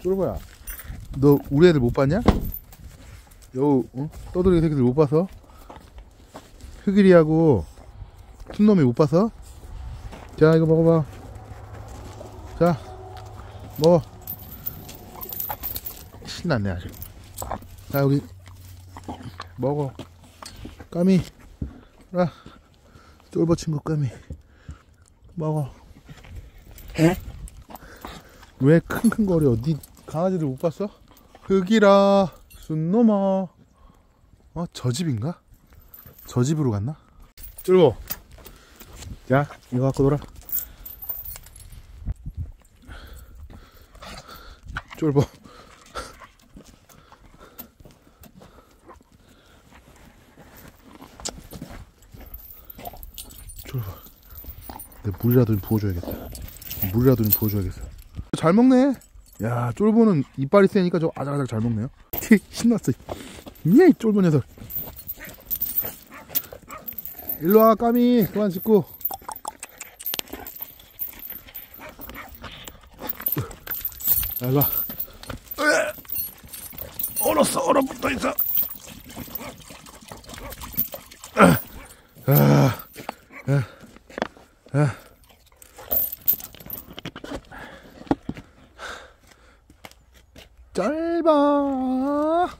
쫄보야, 너 우리 애들 못 봤냐? 여우 떠돌이 새끼들 못 봐서? 흑일이하고 툰놈이 못 봐서? 자, 이거 먹어봐. 자, 먹어. 신났네 아주. 자, 여기 먹어. 까미, 라 쫄보 친구 까미 먹어. 에? 왜 킁킁거려? 니 강아지를 못 봤어? 흑이라 순놈아. 저 집인가? 저 집으로 갔나? 쫄보, 자, 이거 갖고 놀아. 쫄보, 쫄보, 내 물이라도 좀 부어줘야겠다. 물이라도 좀 부어줘야겠어. 잘 먹네. 야, 쫄보는 이빨이 세니까 저 아작아작 잘 먹네요. 신났어. 이 쫄보 녀석. 일로와 까미, 그만 짖고. 야, 일로와. 얼었어, 얼어붙어있어. 짧아.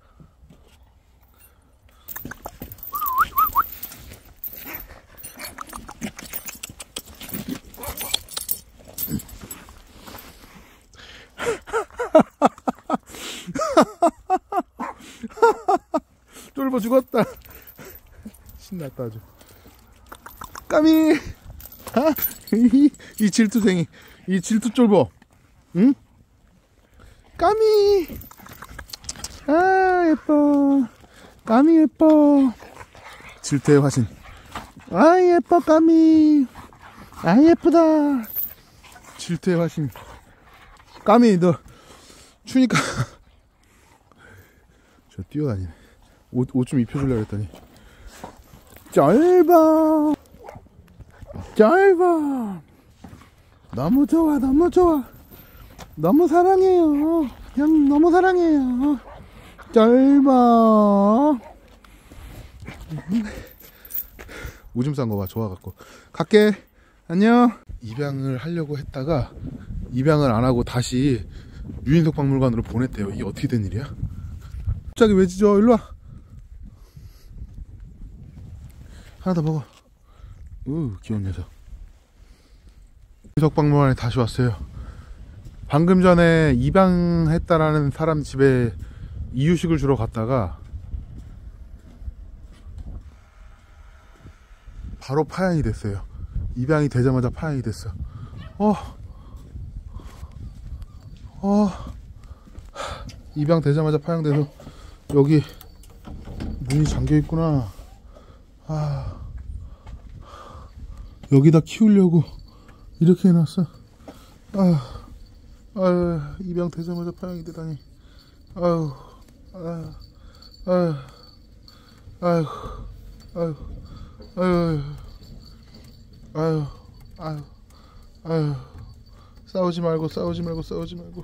쫄보 죽었다. 신났다 아주. 까미. 이 질투쟁이, 이 질투 쫄보. 응? 까미. 아, 예뻐. 까미 예뻐. 질투의 화신. 아, 예뻐 까미. 아, 예쁘다. 질투의 화신. 까미, 너 추니까 저 뛰어다니네. 옷 좀 입혀주려고 했더니. 짧아, 짧아. 너무 좋아, 너무 좋아. 너무 사랑해요. 그냥 너무 사랑해요. 짧아. 오줌 싼 거 봐, 좋아갖고. 갈게. 안녕. 입양을 하려고 했다가 입양을 안 하고 다시 유인석 박물관으로 보냈대요. 이게 어떻게 된 일이야? 갑자기 왜 짖어? 일로와. 하나 더 먹어. 귀여운 녀석. 유인석 박물관에 다시 왔어요. 방금 전에 입양했다라는 사람 집에 이유식을 주러 갔다가 바로 파양이 됐어요. 입양이 되자마자 파양이 됐어. 입양 되자마자 파양돼서 여기 문이 잠겨 있구나. 여기다 키우려고 이렇게 해놨어. 입양 되자마자 파양이 되다니. 싸우지 말고, 싸우지 말고, 싸우지 말고.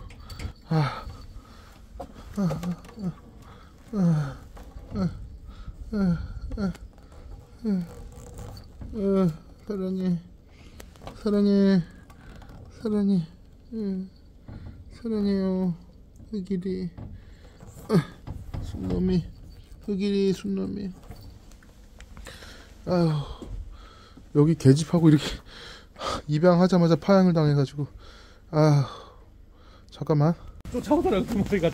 사랑해, 사랑해, 사랑해. 사랑해요, 흑일이. 순놈이, 흑일이 순놈이. 여기 계집하고 이렇게 입양하자마자 파양을 당해가지고. 잠깐만. 쫓아오더라고, 그 머리가.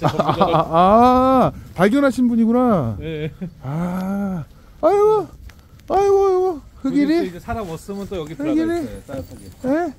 발견하신 분이구나. 네. 아이고, 아이고, 흑일이. 이제 사람 없으면 또 여기 들어가 있어요, 따뜻하게.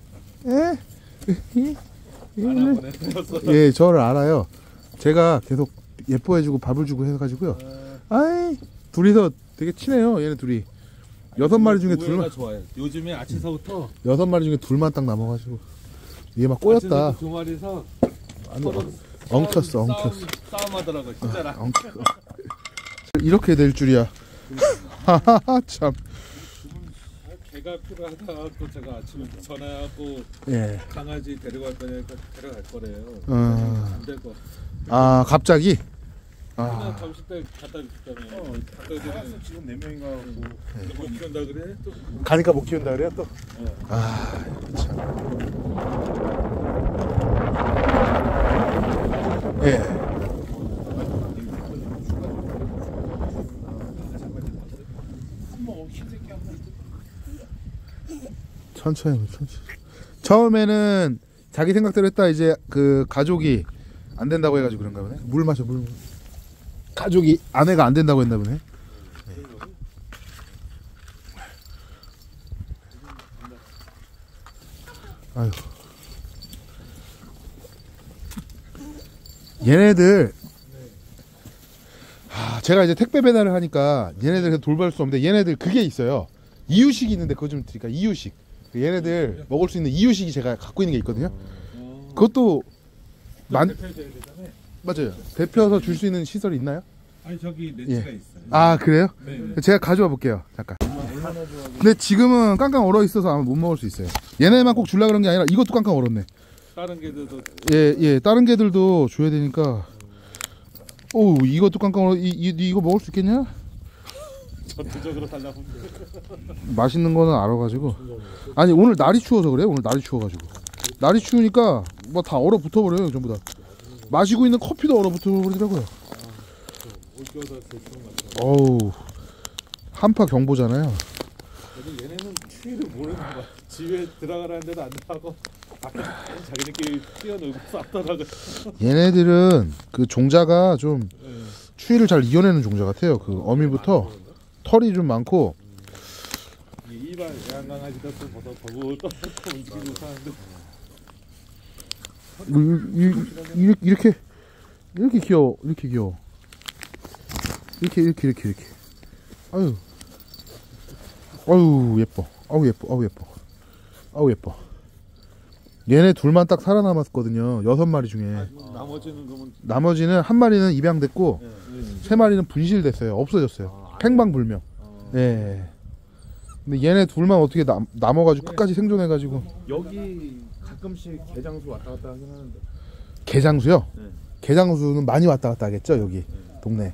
예, 저를 알아요. 제가 계속 예뻐해주고 밥을 주고 해가지고요. 둘이서 되게 친해요. 얘네 둘이 6마리 중에 둘만 좋아요. 요즘에 아침서부터 6마리 중에 둘만 딱 남아가지고 얘 막 꼬였다. 2마리서 엉켰어. 싸움하더라고, 진짜라. 이렇게 될 줄이야. 하하하, 참. 개가 필요하다가 또 제가 아침에 전화하고 예. 강아지 데려갈 거니까 데려갈 거래요. 어. 안 될 거. 아 갑자기? 그냥 아 점심 때 갖다 줬잖아요. 갖다 알았어, 지금 4명인가 하고 못 키운다 그래? 또 가니까 못 키운다 그래요 또? 아 참. 예. 천천히. 처음에는 자기 생각대로 했다 이제 그 가족이 안 된다고 해가지고 그런가 보네. 물 마셔 물. 가족이 아내가 안 된다고 했나 보네. 아유. 얘네들 제가 이제 택배 배달을 하니까 얘네들 돌볼 수 없는데 얘네들 그게 있어요. 이유식이 있는데 그거 좀 드릴까? 이유식. 얘네들 먹을 수 있는 이유식이 제가 갖고 있는 게 있거든요. 그것도 대표줘야 되잖아요. 맞아요. 데펴서 줄 수 있는 시설이 있나요? 아니 저기 렌치가 있어요. 아 그래요? 네. 제가 가져와 볼게요. 잠깐. 근데 지금은 깡깡 얼어 있어서 아마 못 먹을 수 있어요. 얘네만 꼭 줄라 그런 게 아니라 이것도 깡깡 얼었네. 다른 개들도 예, 다른 개들도 줘야 되니까. 오, 이것도 깡깡 얼어. 이거 먹을 수 있겠냐? 전투적으로 달라붙는. 맛있는 거는 알아가지고. 아니 오늘 날이 추워서 그래요. 오늘 날이 추워가지고. 날이 추우니까 뭐 다 얼어붙어 버려요 전부 다. 마시고 있는 커피도 얼어붙어 버리더라고요. 어우, 한파 경보잖아요. 그래도 얘네는 추위를 모르는 거야. 집에 들어가라는데도 안 나가고 밖에 자기네끼리 뛰어놀고 싸더라고요. 얘네들은 그 종자가 좀 추위를 잘 이겨내는 종자 같아요. 그 어미부터 털이 좀 많고. 일반 애완강아지도 또 벗어 보고 또 움직이고 사는데 이렇게 귀여워. 이렇게 귀여워. 이렇게. 아유 예뻐. 아우 예뻐. 얘네 둘만 딱 살아남았거든요. 6마리 중에. 나머지는 한 마리는 입양됐고 세 마리는 분실됐어요. 없어졌어요. 팽방불명. 예. 근데 얘네 둘만 어떻게 남아가지고 끝까지 생존해가지고. 여기 가끔씩 개장수 왔다 갔다 하긴 하는데. 개장수요? 네. 개장수는 많이 왔다 갔다 하겠죠 여기 동네.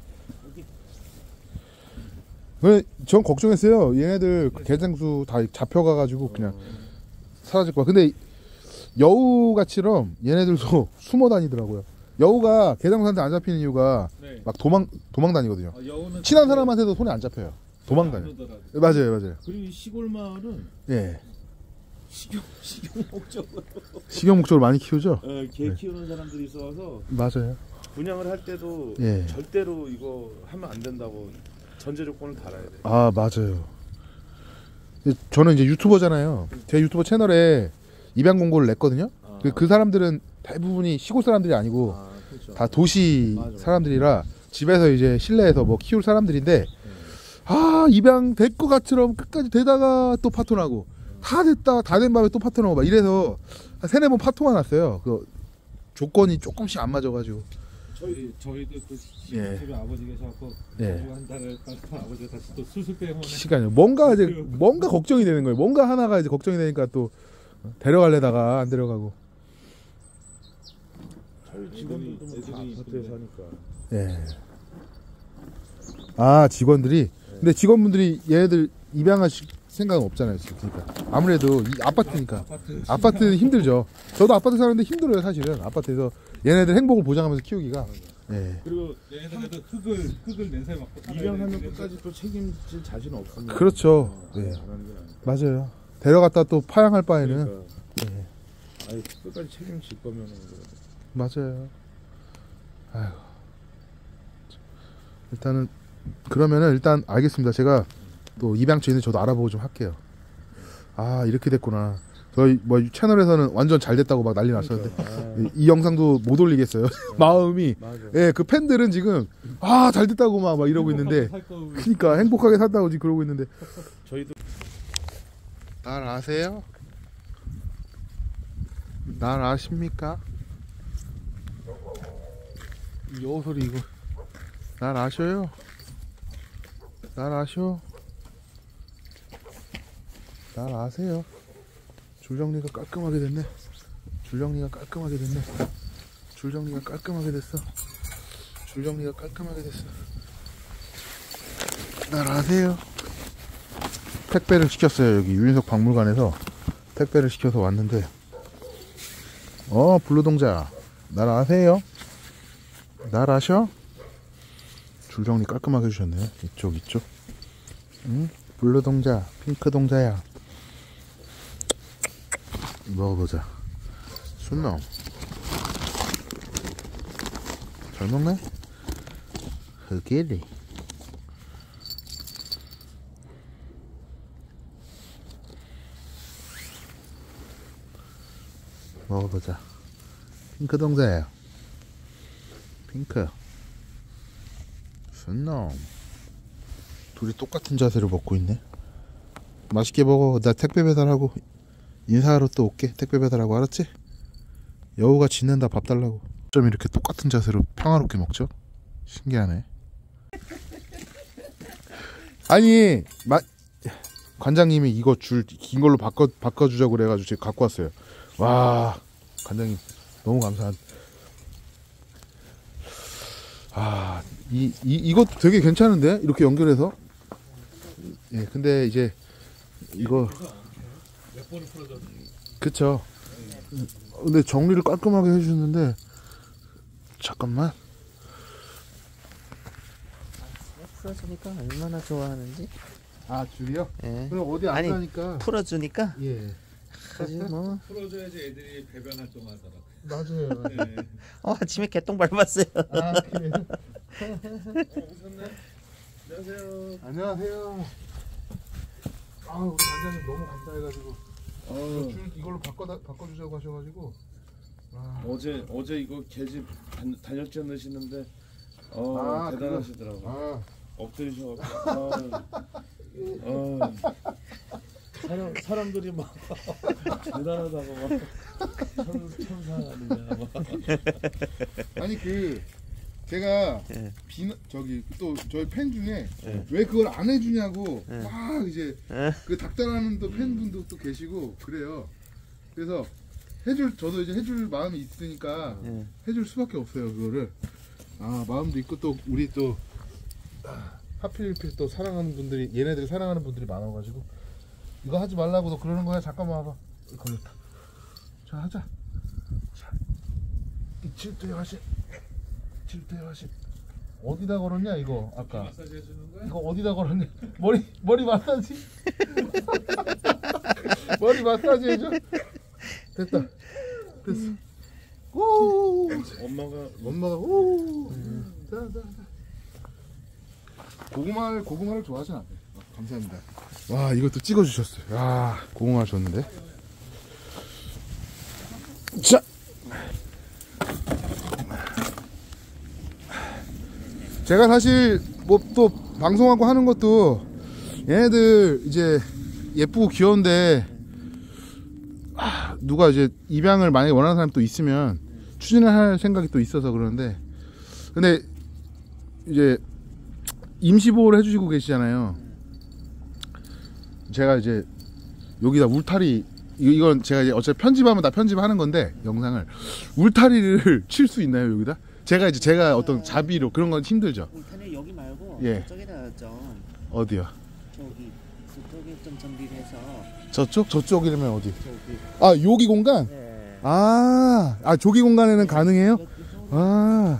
전 걱정했어요. 얘네들 개장수 다 잡혀가가지고 그냥 사라질 거야. 근데 여우같이럼 얘네들도 숨어 다니더라고요. 여우가 개장수한테 안 잡히는 이유가 네. 막 도망 다니거든요. 여우는 친한 사람한테도 손에 안 잡혀요. 도망 다녀. 맞아요. 그리고 이 시골 마을은 예. 식용 목적으로 식용 목적으로 많이 키우죠. 개 키우는 사람들이 있어서 맞아요. 분양을 할 때도 예. 절대로 이거 하면 안 된다고 전제 조건을 달아야 돼. 아 맞아요. 저는 이제 유튜버잖아요. 제 유튜버 채널에 입양 공고를 냈거든요. 그 사람들은 대부분이 시골 사람들이 아니고 그렇죠. 다 도시 맞아. 사람들이라 집에서 이제 실내에서 뭐 키울 사람들인데 입양 될 것 같처럼 끝까지 되다가 또 파토나고 다 됐다 다 된 밤에 또 파토나고 막 이래서 한 3-4번 파토가 났어요. 그 조건이 조금씩 안 맞아가지고. 저희도 그 예. 집에 아버지 계셔갖고 예. 한 달을 따서 아버지가 다시 또 수술 때문에 시간이요. 뭔가 걱정이 되는 거예요. 뭔가 하나가 이제 걱정이 되니까 또 데려가려다가 안 데려가고. 저희 직원들도 다 아파트에서 하니까. 예. 아 직원들이. 근데 직원분들이 얘네들 입양하실 생각은 없잖아요. 그러니까 아무래도 이 아파트니까. 아파트는 힘들죠. 저도 아파트 사는데 힘들어요 사실은. 아파트에서 얘네들 행복을 보장하면서 키우기가. 예. 그리고 얘네들도 흙을 냄새 맡고 살아야 입양하면 되는데 끝까지 또 책임질 자신은 없습니다. 그렇죠. 예. 안 하는 게 나아요. 맞아요. 데려갔다 또 파양할 바에는. 그러니까. 예. 아니 끝까지 책임질 거면은 맞아요. 아이고. 일단은 그러면은 일단 알겠습니다. 제가 또 입양처 저도 알아보고 좀 할게요. 아 이렇게 됐구나. 저희 뭐 채널에서는 완전 잘 됐다고 막 난리 났었는데 그러니까. 이 영상도 못 올리겠어요. 마음이. 맞아. 예, 그 팬들은 지금 잘 됐다고 막 이러고 있는데. 그러니까 행복하게 살다고 지금 그러고 있는데. 저희도 날 아세요? 날 아십니까? 이 여우 소리 이거 날 아셔요? 날 아셔? 날 아세요. 줄 정리가 깔끔하게 됐네. 줄 정리가 깔끔하게 됐네. 줄 정리가 깔끔하게 됐어. 줄 정리가 깔끔하게 됐어. 날 아세요. 택배를 시켰어요. 여기 유인석 박물관에서 택배를 시켜서 왔는데, 블루동자 날 아세요? 날 아셔? 줄 정리 깔끔하게 해주셨네. 이쪽 응? 블루동자 핑크동자야. 먹어보자. 순놈 잘 먹네? 흑일이 먹어보자. 핑크 동자예요. 핑크 순놈. 둘이 똑같은 자세로 먹고 있네. 맛있게 먹어. 나 택배 배달하고 인사하러 또 올게. 택배 배달하고 알았지? 여우가 짖는다. 밥 달라고. 좀 이렇게 똑같은 자세로 평화롭게 먹죠? 신기하네. 아니 관장님이 이거 줄 긴 걸로 바꿔주자고 그래가지고 제가 갖고 왔어요. 와, 관장님 너무 감사한. 이것도 되게 괜찮은데? 이렇게 연결해서. 예, 근데 이제 이거 몇 번을 풀어줬는데. 그쵸. 근데 정리를 깔끔하게 해주셨는데, 잠깐만. 풀어주니까 얼마나 좋아하는지. 줄이요? 예. 그럼 어디 안 아니, 가니까. 풀어주니까 예. 아주 뭐. 풀어줘야지 애들이 배변 활동하더라고. 맞아요. 네. 아침에 개똥 밟았어요. 그래요? 오셨네. 안녕하세요. 안녕하세요. 우리 관장님 너무 감사해가지고. 줄 이걸로 바꿔주자고 하셔가지고. 어제 이거 계집 단열재 넣으시는데 대단하시더라고. 엎드리셔가지고 사람들이 막 대단하다고 막 천사 아니냐 막. 아니 제가 예. 또 저희 팬 중에 예. 왜 그걸 안 해주냐고 예. 막 이제 예. 그 닥달하는 또 팬분도 또 계시고 그래요. 그래서 저도 이제 해줄 마음이 있으니까 예. 해줄 수밖에 없어요. 그거를 마음도 있고 또 우리 또 하필 또 사랑하는 분들이 얘네들이 사랑하는 분들이 많아가지고 이거 하지 말라고 너 그러는 거야. 잠깐만 와봐. 걸렸다. 자 하자. 자, 이 질투의 화신. 어디다 걸었냐 이거 아까. 마사지 해주는 거야? 이거 어디다 걸었냐? 머리 마사지? 머리 마사지 해줘? 됐다. 됐어. 오. 엄마가 오. 자. 고구마를 좋아하진 않네. 감사합니다. 와, 이것도 찍어주셨어요. 야, 고구마 줬는데. 자. 제가 사실 뭐 또 방송하고 하는 것도 얘네들 이제 예쁘고 귀여운데 누가 이제 입양을 만약에 원하는 사람이 또 있으면 추진을 할 생각이 또 있어서 그러는데, 근데 이제 임시보호를 해주시고 계시잖아요. 제가 이제 여기다 울타리, 이건 제가 이제 어차피 편집하면 다 편집하는 건데 영상을 울타리를 칠 수 있나요 여기다? 제가 어떤 자비로 그런 건 힘들죠. 울타리 여기 말고 예. 저쪽에다 좀 어디요? 저쪽에 좀 정비를 해서. 저쪽이라면 어디? 여기 공간? 네. 조기 공간에는 가능해요? 여기서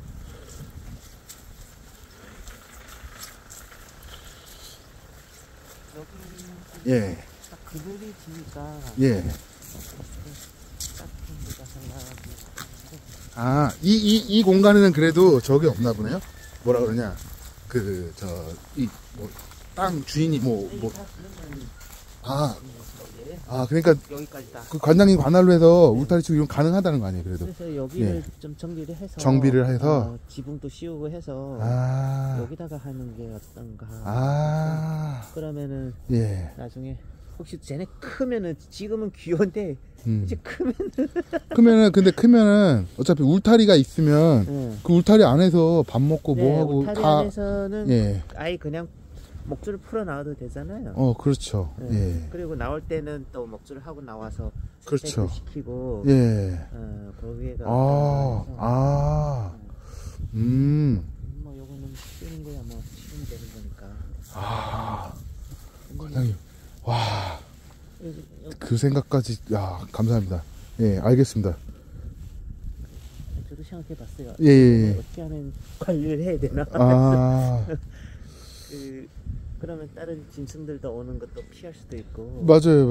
예. 딱 그늘이 지니까 예. 따뜻한 데가 생각나고. 이 공간에는 그래도 저게 없나 보네요? 뭐라 그러냐? 땅 주인이 그러니까 여기까지 다. 그 관장님 관할로 해서 울타리 치고 이건 가능하다는 거 아니에요, 그래도? 그래서 여기를 예. 좀 정비를 해서 지붕도 씌우고 해서 여기다가 하는 게 어떤가. 그러면은 예. 나중에 혹시 쟤네 크면은 지금은 귀여운데 이제 크면은 어차피 울타리가 있으면 네. 그 울타리 안에서 밥 먹고 네, 뭐 하고 울타리 다 안에서는 예. 아예 그냥 목줄을 풀어 나와도 되잖아요. 그렇죠. 네. 예. 그리고 나올 때는 또 목줄을 하고 나와서 그렇죠. 시키고 예. 거기에다 뭐 요거는 쓰는 거야 뭐 치면 되는 거니까. 과장님, 와, 그 생각까지, 야, 감사합니다. 예, 알겠습니다. 저도 생각해봤어요. 예. 어떻게 하면 관리를 해야 되나? 그러면 다른 짐승들도 오는 것도 피할 수도 있고. 맞아요.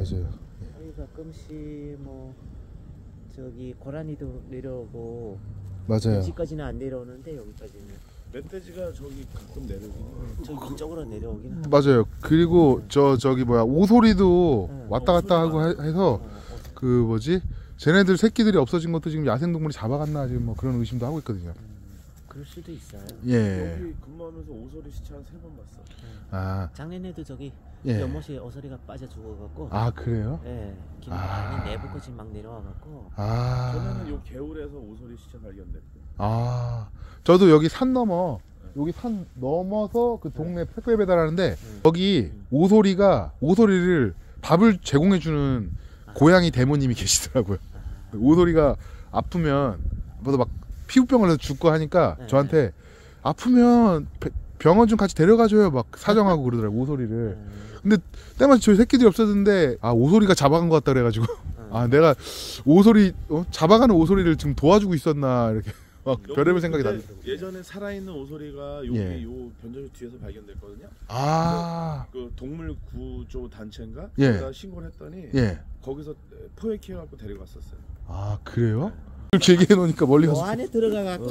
가끔씩 뭐 저기 고라니도 내려오고. 맞아요. 여기까지는 안 내려오는데 여기까지는. 멧돼지가 저기 가끔 내려오고. 저기 이쪽으로 내려오긴 하고. 맞아요. 그리고 저기 뭐야 오소리도 왔다 갔다 하고 해서 그 뭐지? 쟤네들 새끼들이 없어진 것도 지금 야생동물이 잡아갔나 지금 뭐 그런 의심도 하고 있거든요. 그럴 수도 있어요. 예. 여기 근무하면서 오소리 시체 한 3번 봤어. 작년에도 저기 예. 연못에 오소리가 빠져 죽어갖고. 그래요? 예. 길 많이 내부까지 막 내려와갖고. 전에는 요 개울에서 오소리 시체 발견됐고. 저도 여기 산 넘어 여기 산 넘어서 그 동네 택배 배달하는데 여기 오소리를 밥을 제공해주는 고양이 대모님이 계시더라고요. 오소리가 아프면 뭐도 막 피부병을 해서 죽고 하니까 저한테 아프면 병원 좀 같이 데려가줘요 막 사정하고 그러더라고 오소리를. 근데 때마침 저희 새끼들이 없었는데 오소리가 잡아간 것 같다 그래가지고 내가 오소리 잡아가는 오소리를 지금 도와주고 있었나 이렇게 막 별의별 생각이 나더라고요. 예전에 살아있는 오소리가 여기 요 변전소 뒤에서 발견됐거든요. 그 동물 구조 단체인가? 제가 신고를 했더니 거기서 포획해갖고 데려갔었어요. 그래요? 길게 해놓으니까 멀리 가서 안에 들어가갖고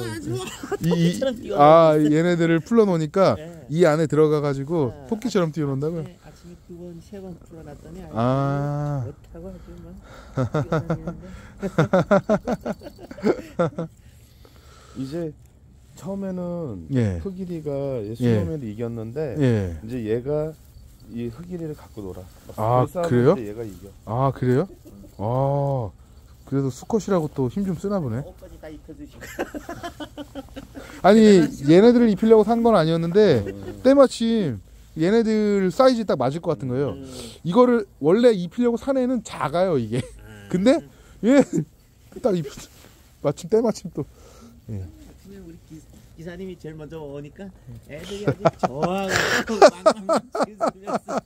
얘네들을 풀어놓으니까 이 안에 들어가가지고 토끼처럼 뛰어논다고요? 아침에 2번, 3번 풀어놨더니 못하고 하지만 이제 처음에는 예. 흑일이가 수놈을 이겼는데 이제 얘가 이 흑일이를 갖고 놀아. 그래요? 얘가 이겨. 그래요? 그래도 수컷이라고 또 힘 좀 쓰나 보네. 옷까지 다 입혀주시고. 아니 얘네들을 입히려고 산 건 아니었는데 때마침 얘네들 사이즈 딱 맞을 것 같은 거예요. 이거를 원래 입히려고 산 애는 작아요 이게. 근데 얘 딱 입혔어. 마침 때마침 또. 아침에 우리 기사님이 제일 먼저 오니까 애들이 아주 좋아가지고 망망 짖으면서.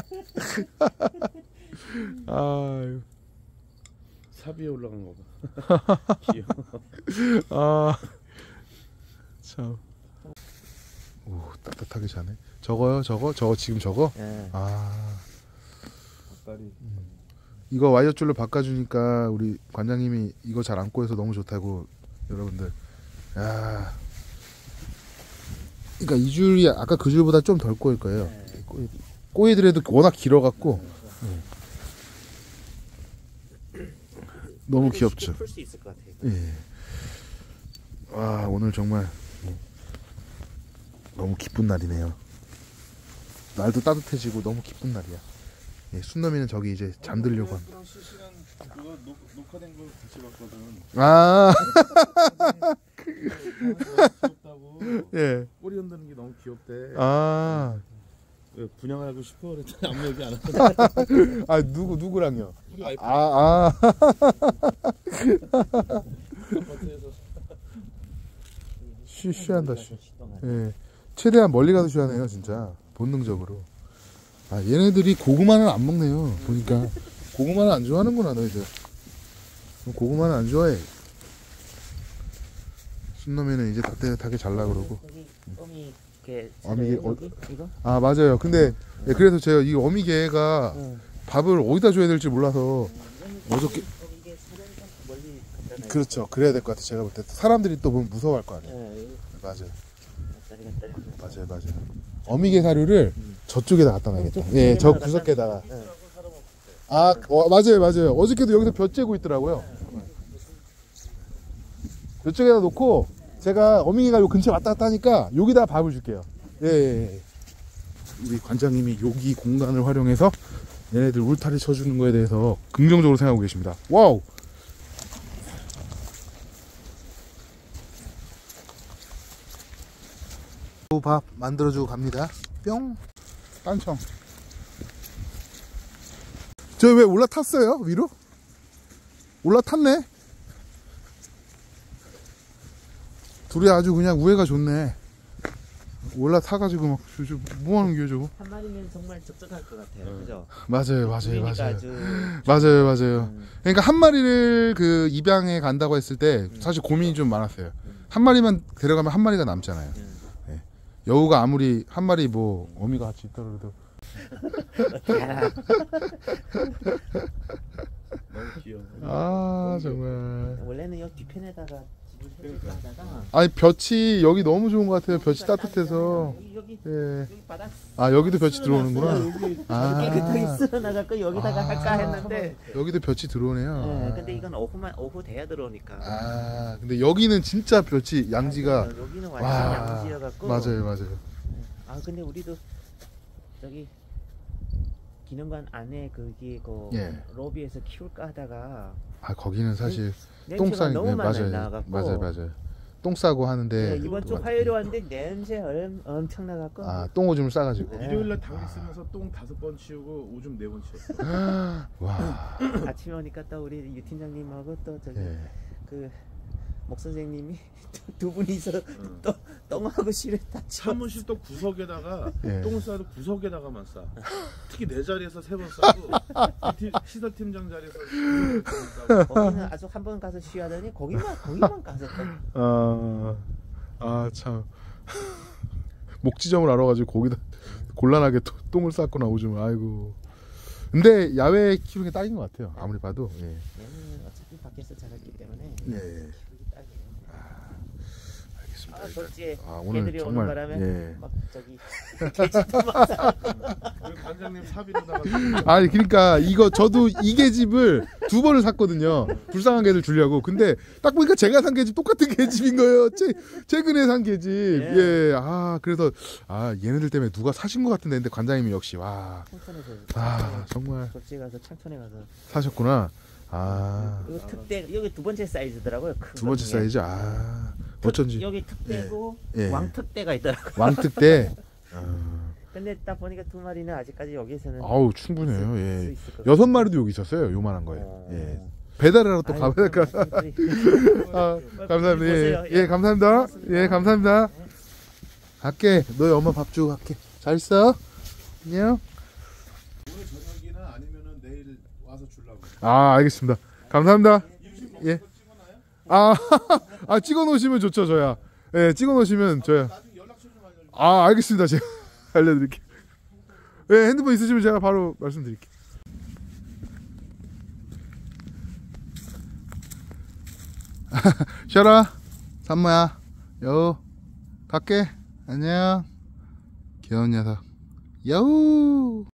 아유. 삽 위에 올라간 거 봐. 귀여워. 참. 오, 따뜻하게 자네. 저거 지금 저거? 닭다리. 이거 와이어줄로 바꿔주니까 우리 관장님이 이거 잘 안고 해서 너무 좋다고 여러분들. 그러니까 이 줄이 아까 그 줄보다 좀 덜 꼬일 거예요. 꼬이더라도 워낙 길어갖고. 너무 귀엽죠. 풀 수 있을 것 같아요. 오늘 정말 너무 기쁜 날이네요. 날도 따뜻해지고 너무 기쁜 날이야. 순놈이는 저기 이제 잠들려고 합니다. 실시간 그거 녹화된 거 같이 봤거든. 귀엽다고. 꼬리 흔드는 게 너무 귀엽대. 왜 분양하고 싶어? 그랬더니 아무 얘기 안 하고. 누구랑요? 우리 와이프. 쉬한다 쉬. 최대한 멀리 가서 쉬하네요 진짜 본능적으로. 얘네들이 고구마는 안 먹네요 보니까. 고구마는 안 좋아하는구나 너희들. 고구마는 안 좋아해. 순놈이는 이제 따뜻하게 잘라 그러고. 어미개 이거? 맞아요. 근데 그래서 제가 이 어미개가 밥을 어디다 줘야 될지 몰라서 어저께. 그렇죠. 그래야 될 것 같아. 제가 볼 때 사람들이 또 보면 무서워할 거 아니에요. 맞아요. 어미개 사료를 저쪽에다 갖다 놔야겠다. 저 구석에다가. 맞아요. 어저께도 여기서 벼 째고 있더라고요. 이쪽에다 놓고 제가 어미개가 요 근처에 왔다 갔다 하니까 여기다 밥을 줄게요. 우리 관장님이 여기 공간을 활용해서 얘네들 울타리 쳐주는 거에 대해서 긍정적으로 생각하고 계십니다. 와우. 밥 만들어주고 갑니다. 뿅. 딴청. 저 왜 올라탔어요? 위로? 올라탔네? 둘이 아주 그냥 우애가 좋네. 올라타가지고 막 뭐하는 거야 저거? 한 마리면 정말 적적할 것 같아요. 그죠? 맞아요. 아주... 맞아요. 그러니까 한 마리를 그 입양에 간다고 했을 때 사실 고민이 좀 많았어요. 한 마리만 데려가면 한 마리가 남잖아요. 네. 여우가 아무리 한 마리 뭐 어미가 같이 있더라도 너무 귀여워. 아 정말. 원래는 여기 뒤편에다가 집을 해줄까 하다가 아니 볕이 여기 너무 좋은 것 같아요. 볕이 따뜻해서. 여기 예. 바닥 아 여기도 볕이 들어오는구나. 깨끗하게 쓸어나갈까 여기다가 할까 했는데 여기도 볕이 들어오네요. 네, 근데 이건 오후 돼야 들어오니까. 아 근데 여기는 진짜 볕이 양지가. 여기는 완전 양지여갖고. 맞아요. 아 근데 우리도 저기 기념관 안에 거기 그 예. 로비에서 키울까 하다가 아 거기는 사실 냄새가 똥 싸기. 너무 많이 맞아요. 나갖고. 똥 싸고 하는데. 네, 이번 주 화요일에 왔는데 냄새 엄청 나갖고. 아 똥오줌을 싸가지고. 네. 일요일날 당일 쓰면서 똥 5번 치우고 오줌 4번 치웠어. 와. 아침에 오니까 또 우리 유 팀장님하고 또 저기 예. 그 목 선생님이 두 분이서 또 똥하고 실을 다 치워. 사무실 또 구석에다가 예. 똥을 싸도 구석에다가만 싸. 특히 내 자리에서 3번 싸고 시설팀장 자리에서 2번 싸고. 거기는 아주 한 번 가서 쉬하더니 거기만 가서 또. 아 참. 목지점을 알아가지고 거기다 곤란하게 똥을 쌌구나 오줌을. 아이고. 근데 야외 키우는 게 딱인 것 같아요. 아무리 봐도. 예. 얘는 어차피 밖에서 자랐기 때문에. 예. 아, 솔직히 오늘 애들이 정말, 오는 바람에 예. 막 저기 돼지도 막 우리 관장님 사비로다가 아니 그러니까 이거 저도 이 계집을 2번을 샀거든요. 불쌍한 개들 주려고. 근데 딱 보니까 제가 산 계집 똑같은 계집인 거예요. 최근에 산 계집. 예. 아 그래서 얘네들 때문에 누가 사신 것 같은데 근데 관장님이 역시 와. 창천에서 정말 솔직히 가서 창천에 가서 사셨구나. 이거 특대 여기 두 번째 사이즈더라고요. 큰 두 번째 거 중에. 사이즈. 어쩐지. 여기 특대고 예. 왕특대가 있더라고요. 왕특대. 근데 딱 보니까 두 마리는 아직까지 여기서는 아우 충분해요. 예. 있을 것 같아요. 6마리도 여기 있었어요. 요만한 거에. 예. 배달하러 또 가봐야 될까? 감사합니다. 예, 감사합니다. 예, 감사합니다. 갈게. 너희 엄마 밥 주고 갈게. 잘 있어. 안녕. 오늘 저녁이나 아니면은 내일 와서 주려고. 알겠습니다. 감사합니다. 예. 찍어 놓으시면 좋죠, 저야. 예, 찍어 놓으시면 저야. 나중에 연락처 좀 알려주세요. 알겠습니다. 제가 알려드릴게요. 예, 핸드폰 있으시면 제가 바로 말씀드릴게요. 쉬어라. 산모야. 여우. 갈게. 안녕. 귀여운 녀석. 여우.